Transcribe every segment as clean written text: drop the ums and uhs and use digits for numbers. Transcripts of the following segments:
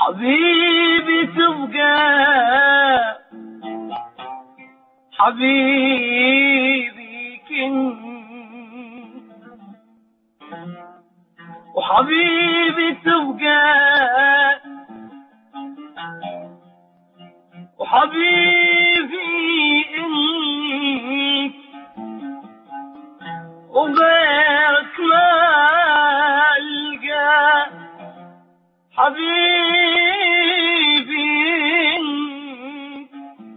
حبيبي تبقى حبيبي كنت، وحبيبي تبقى وحبيبي انت، وغيرك ما القى حبيبي انت،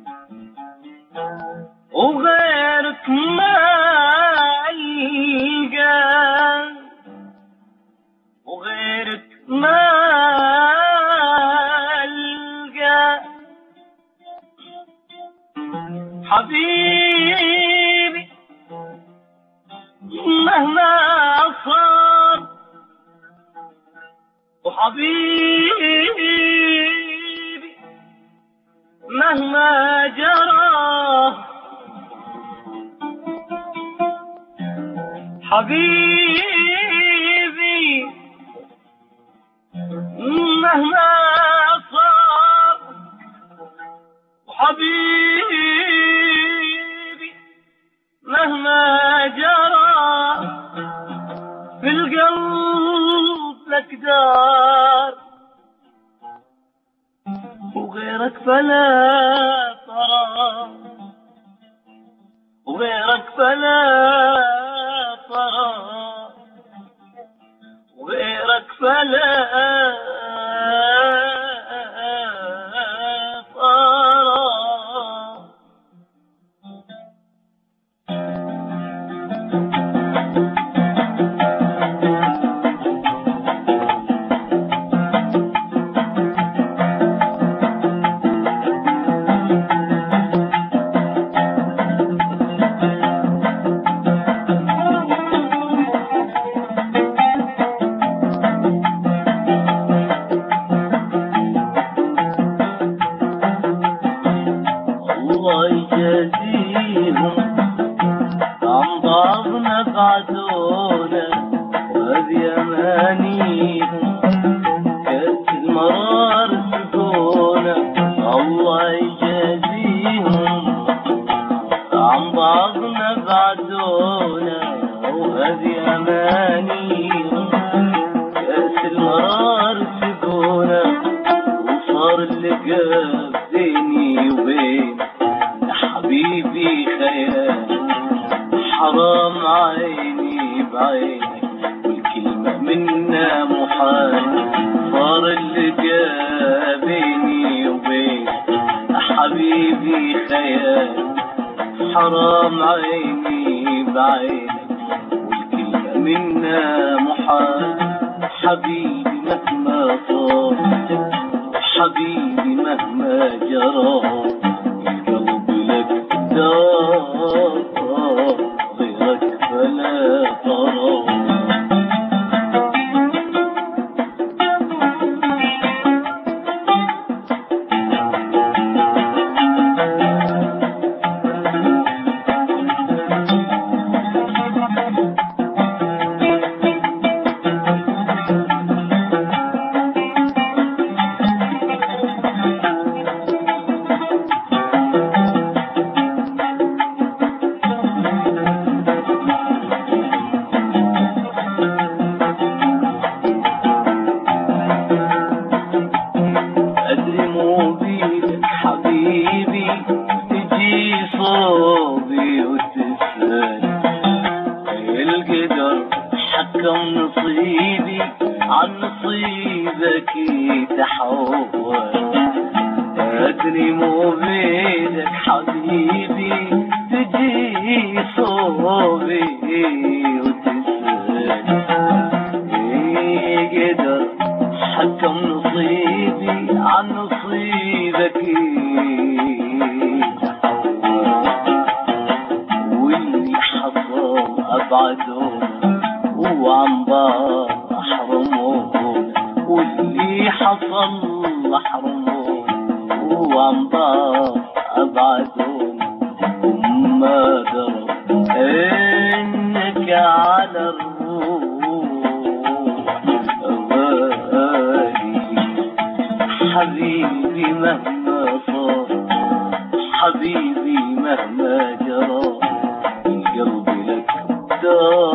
وغيرك ما القى، وغيرك ما القى حبيبي مهما صار، وحبيبي مهما جرى، حبيبي مهما صار، وحبيبي مهما جرى، في القلب لك دار، وغيرك فلا ترى، وغيرك فلا ترى، وغيرك فلا يجازيهم عن بعضنا بعدونا، وهذه أمانيهم كاس المرار سقونا. الله يجازيهم عن بعضنا بعدونا، وهذه أمانيهم كاس المرار سقونا. وصار اللقاء بيني وبين حبيبي خيال، حرام عيني بعينك والكلمة منا محال. صار اللقاء بيني وبينك حبيبي خيال، حرام عيني بعينك والكلمة منا محال. حبيبي مهما صار، حبيبي مهما جرى، القلب لك دار، غيرك فلا ترى. حبيبي تجي صوبي وتسأل، القدر حكم نصيبي عن نصيبك يتحول. أدري مو بيدك حبيبي تجي صوبي وتسأل، القدر حكم نصيبي عن نصيبك واللي حصل أبعدهم وعن بعض أحرمون، واللي حصل أحرمون وعن بعض أبعدهم. وما دروا إنك على الروح حبيبي مهما صار، حبيبي مهما جرى، القلب لك دار.